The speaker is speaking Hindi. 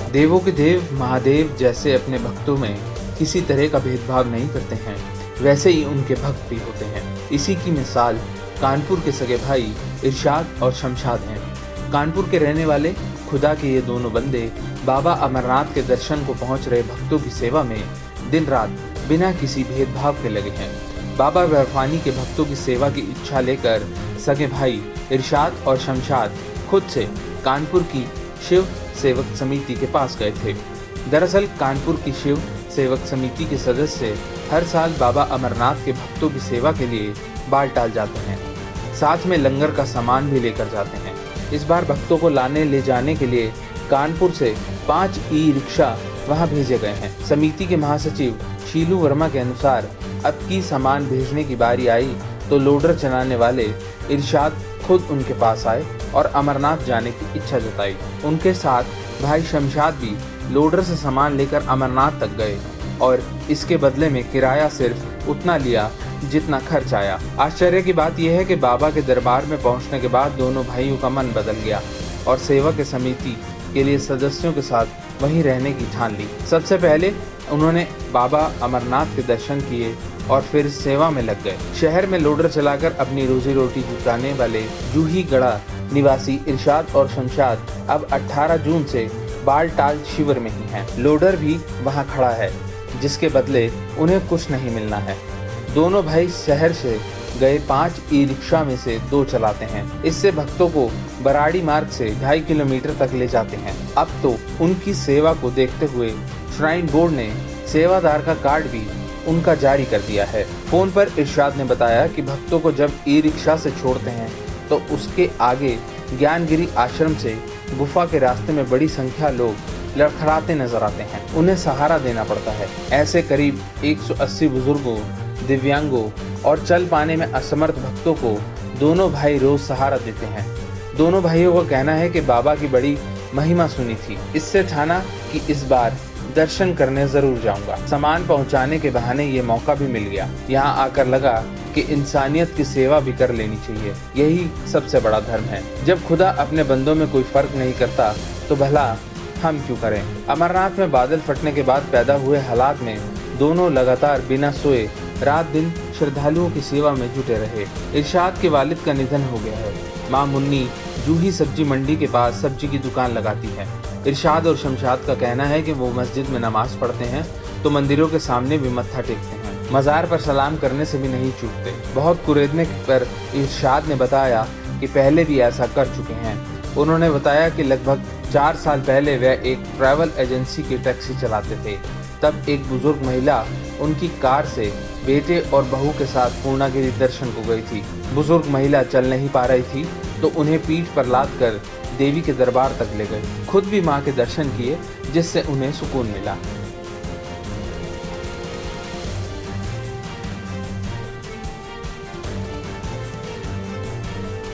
देवों के देव महादेव जैसे अपने भक्तों में किसी तरह का भेदभाव नहीं करते हैं, वैसे ही उनके भक्त भी होते हैं। इसी की मिसाल कानपुर के सगे भाई इरशाद और शमशाद हैं। कानपुर के रहने वाले खुदा के ये दोनों बंदे बाबा अमरनाथ के दर्शन को पहुंच रहे भक्तों की सेवा में दिन रात बिना किसी भेदभाव के लगे हैं। बाबा बर्फानी के भक्तों की सेवा की इच्छा लेकर सगे भाई इरशाद और शमशाद खुद से कानपुर की शिव सेवक समिति के पास गए थे। दरअसल कानपुर की शिव सेवक समिति के सदस्य हर साल बाबा अमरनाथ के भक्तों की सेवा के लिए बालटाल जाते हैं, साथ में लंगर का सामान भी लेकर जाते हैं। इस बार भक्तों को लाने ले जाने के लिए कानपुर से 5 ई-रिक्शा वहां भेजे गए हैं। समिति के महासचिव शीलू वर्मा के अनुसार अब की सामान भेजने की बारी आई तो लोडर चलाने वाले इरशाद खुद उनके पास आए और अमरनाथ जाने की इच्छा जताई। उनके साथ भाई शमशाद भी लोडर से सामान लेकर अमरनाथ तक गए और इसके बदले में किराया सिर्फ उतना लिया जितना खर्च आया। आश्चर्य की बात यह है कि बाबा के दरबार में पहुंचने के बाद दोनों भाइयों का मन बदल गया और सेवा के समिति के लिए सदस्यों के साथ वहीं रहने की ठान ली। सबसे पहले उन्होंने बाबा अमरनाथ के दर्शन किए और फिर सेवा में लग गए। शहर में लोडर चलाकर अपनी रोजी रोटी जुटाने वाले जूही गढ़ा निवासी इरशाद और शमशाद अब 18 जून से बालटाल शिविर में ही हैं। लोडर भी वहां खड़ा है, जिसके बदले उन्हें कुछ नहीं मिलना है। दोनों भाई शहर से गए 5 ई-रिक्शा में से 2 चलाते हैं। इससे भक्तों को बराड़ी मार्ग से 2.5 किलोमीटर तक ले जाते हैं। अब तो उनकी सेवा को देखते हुए श्राइन बोर्ड ने सेवादार का कार्ड भी उनका जारी कर दिया है। फोन पर इरशाद ने बताया कि भक्तों को जब ई-रिक्शा से छोड़ते हैं तो उसके आगे ज्ञानगिरी आश्रम से गुफा के रास्ते में बड़ी संख्या लोग लड़खड़ाते नजर आते हैं। उन्हें सहारा देना पड़ता है। ऐसे करीब 180 बुजुर्गों, दिव्यांगों और चल पाने में असमर्थ भक्तों को दोनों भाई रोज सहारा देते हैं। दोनों भाइयों का कहना है कि बाबा की बड़ी महिमा सुनी थी, इससे ठाना कि इस बार दर्शन करने जरूर जाऊंगा। सामान पहुंचाने के बहाने ये मौका भी मिल गया। यहाँ आकर लगा कि इंसानियत की सेवा भी कर लेनी चाहिए, यही सबसे बड़ा धर्म है। जब खुदा अपने बंदों में कोई फर्क नहीं करता तो भला हम क्यों करें। अमरनाथ में बादल फटने के बाद पैदा हुए हालात में दोनों लगातार बिना सोए रात दिन श्रद्धालुओं की सेवा में जुटे रहे। इरशाद के वालिद का निधन हो गया है। माँ मुन्नी जूही सब्जी मंडी के पास सब्जी की दुकान लगाती है। इरशाद और शमशाद का कहना है कि वो मस्जिद में नमाज पढ़ते हैं तो मंदिरों के सामने भी मत्था टेकते हैं, मज़ार पर सलाम करने से भी नहीं चूकते। बहुत कुरेदने पर इरशाद ने बताया कि पहले भी ऐसा कर चुके हैं। उन्होंने बताया कि लगभग 4 साल पहले वह एक ट्रैवल एजेंसी की टैक्सी चलाते थे। तब एक बुजुर्ग महिला उनकी कार से बेटे और बहू के साथ पूर्णागिरि दर्शन को गई थी। बुजुर्ग महिला चल नहीं पा रही थी तो उन्हें पीठ पर लाद कर देवी के दरबार तक ले गए। खुद भी मां के दर्शन किए, जिससे उन्हें सुकून मिला।